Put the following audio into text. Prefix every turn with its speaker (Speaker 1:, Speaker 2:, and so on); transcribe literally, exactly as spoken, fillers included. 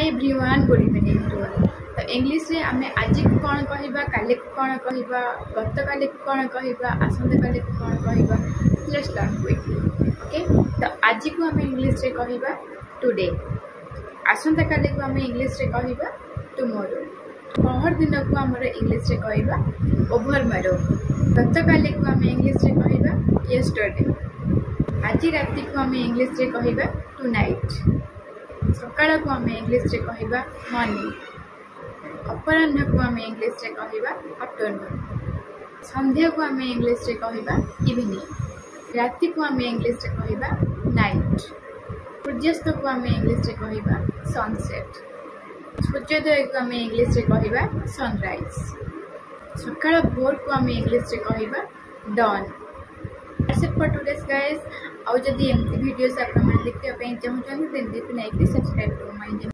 Speaker 1: हाय everyone, good evening everyone. तो English रे आमे आज को कौन कहबा, काले को कौन कहबा, गत काले को कौन कहबा, आसंता काले को कौन कहबा, लेट्स लर्न क्विकली। ओके, तो आज को आमे इंग्लिश रे कहबा टुडे, आसंता काले को आमे इंग्लिश रे कहबा टुमारो, पहर दिन को हमर इंग्लिश रे कहबा ओवरमरो, गत काले को आमे इंग्लिश रे कहबा यस्टरडे, आज राति को आमे इंग्लिश रे कहबा टुनाइट, सकाळ को आमे इंग्लिश रे कहबा मॉर्निंग, अपराह्न को आमे इंग्लिश रे कहबा आफ्टरनून, संध्या को आमे इंग्लिश रे कहबा इवनिंग, राति को आमे इंग्लिश रे कहबा नाइट, सूर्यास्त को आमे इंग्लिश रे कहबा सनसेट, सूर्योदय को आमे इंग्लिश रे कहबा सनराइज, सकाळ भोर को आमे इंग्लिश रे कहबा don. That's it for today's guys. और जदि एमती वीडियोस आप देखते हैं चाहूँ देन सब्सक्राइब करो माय